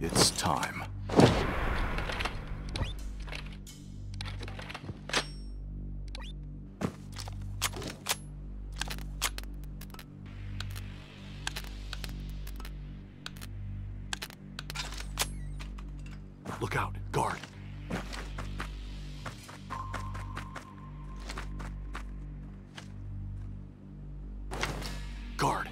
It's time. Look out, guard. Guard.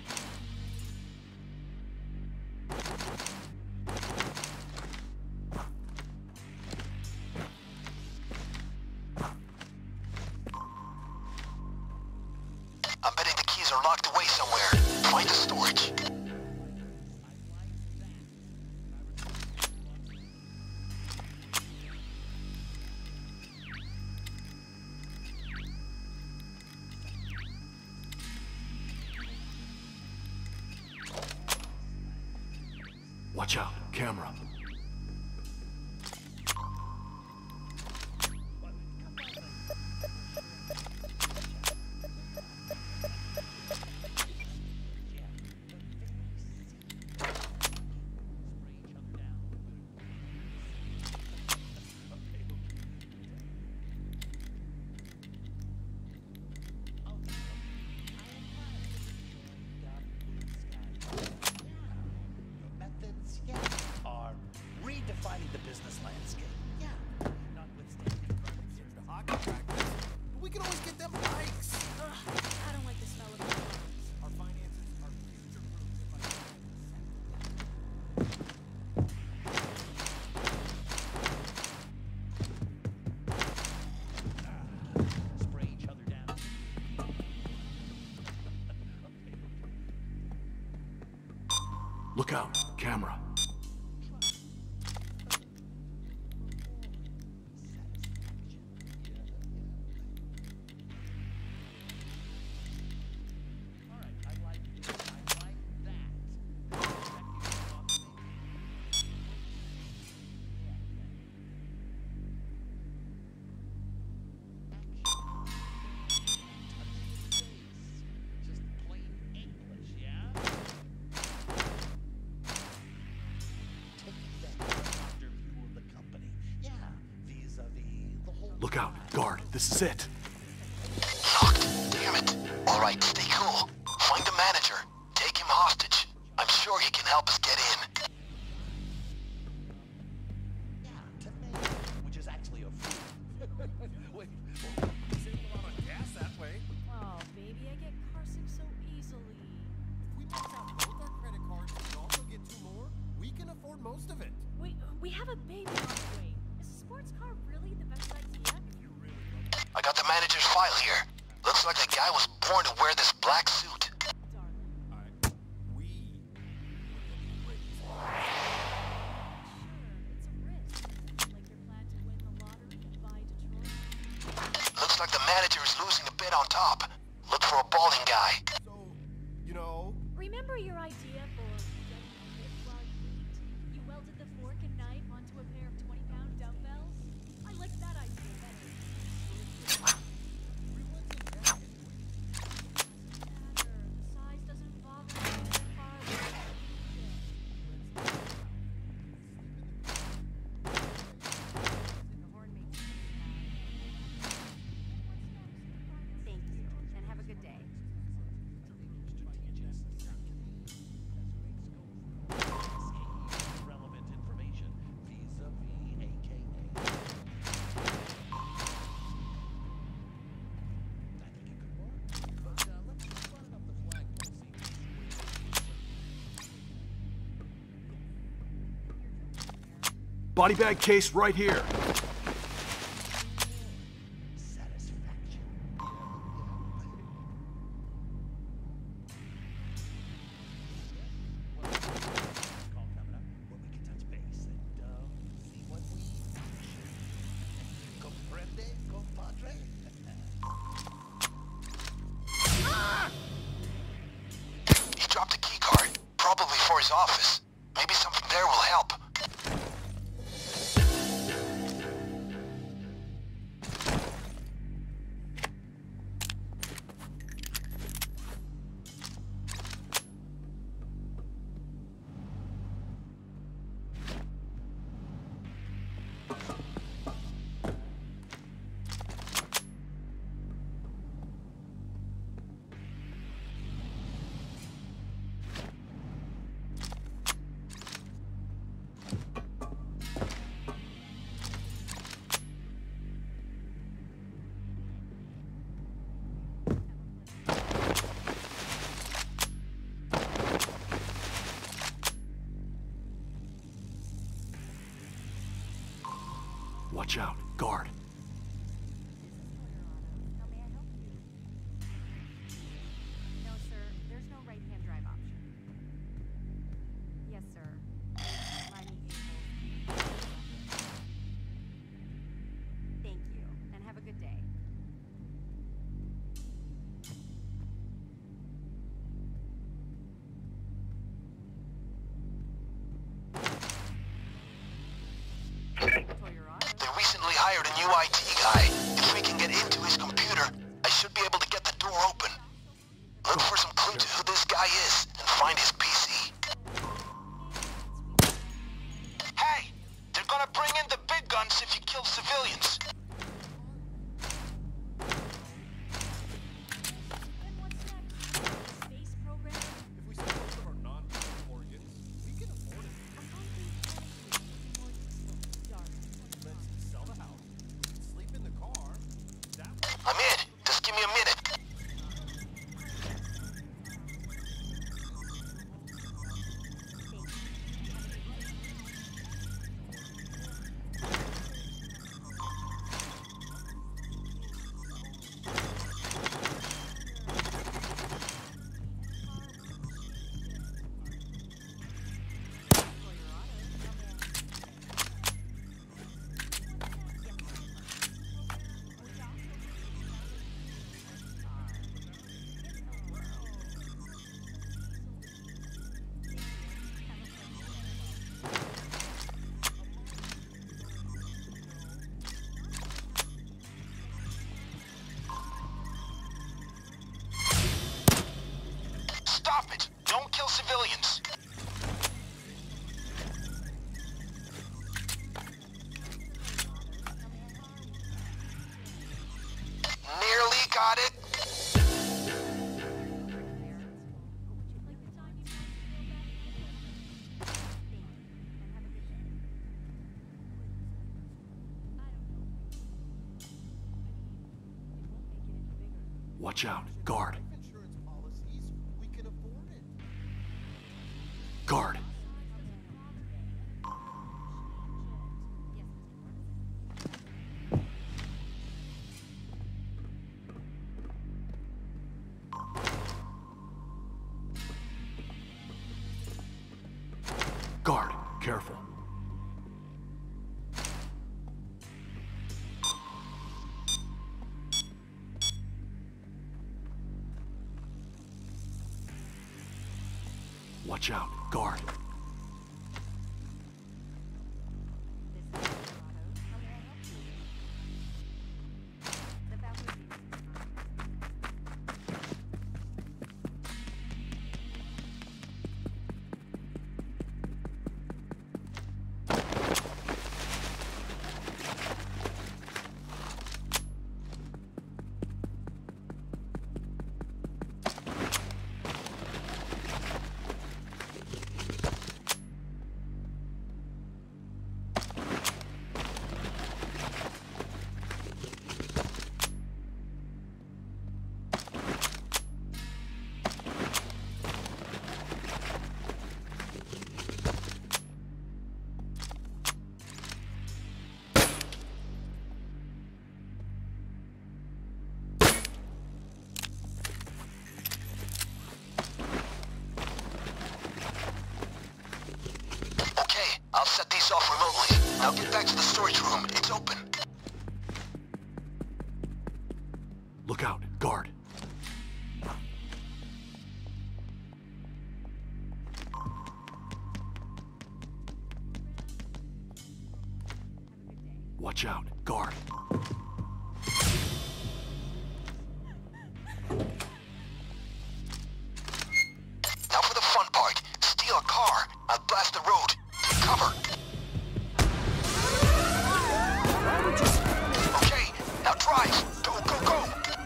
I'm betting the keys are locked away somewhere. Find the storage. Watch out, camera. Redefining the business landscape. Yeah. Notwithstanding the hockey practice, but we can always get them bikes. I don't like the smell of it. Our finances are future-proof. Spray each other down. Look out, camera. Look out, guard. This is it. Locked. Damn it. All right, stay cool. Find the manager. Take him hostage. I'm sure he can help us get in. Yeah, to me, which is actually a food. Wait, well, we save a lot on gas that way. Oh, baby, I get carsick so easily. If we max out both our credit cards and also get 2 more, we can afford most of it. We have a baby on the way. Is a sports car really the best idea? I got the manager's file here. Looks like the guy was born to wear this black suit. Darling. We. Sure, it's a risk. Like your plan to win the lottery and buy Detroit. Looks like the manager is losing a bit on top. Look for a balding guy. So, you know, Remember your idea for getting hit while you eat? You welded the fork and knife onto a pair of 20-pound dumbbells? I like that idea better. The size doesn't bother me as far as Thank you, and have a good day. relevant information vis-a-vis AKA. I think it could work. But let's run it up the flagpole, Body bag case right here. satisfaction. Well, call coming up where we can touch base and see what we comprende, compadre. He dropped a key card, probably for his office. Maybe something there will help. Watch out. Guard. How may I help you? No, sir. There's no right-hand drive option. Yes, sir. Sliding vehicle. Thank you, and have a good day. Toyota. They recently hired a new IT guy. If we can get into his computer, I should be able to get the door open. Look for some clue to who this guy is and find his PC. Hey! They're gonna bring in the big guns if you kill civilians. Then what's next? Space program? If we sell most of our non-human organs, we can afford it. Let's sell the house, sleep in the car. That I'm in. Just give me a minute. Stop it! Don't kill civilians! Nearly got it. Watch out. Guard. insurance policies, we can afford it. Guard. Guard. Careful. Watch out. Guard. This is Colorado. How may I help you? The faculty. Okay, I'll set these off remotely. Now get back to the storage room. It's open. Look out. Guard. Watch out. Guard. Now for the fun part. Steal a car. I'll blast the road. Cover. Okay, now drive. Go, go, go.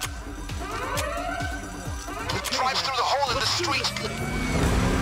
Drive through the hole in the street.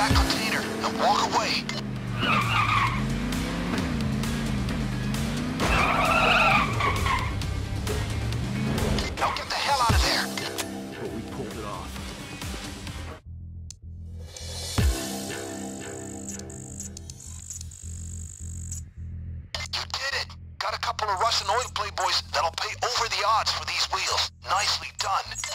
that container and walk away. Now get the hell out of there! But we pulled it off. You did it! Got a couple of Russian oil playboys that'll pay over the odds for these wheels. Nicely done.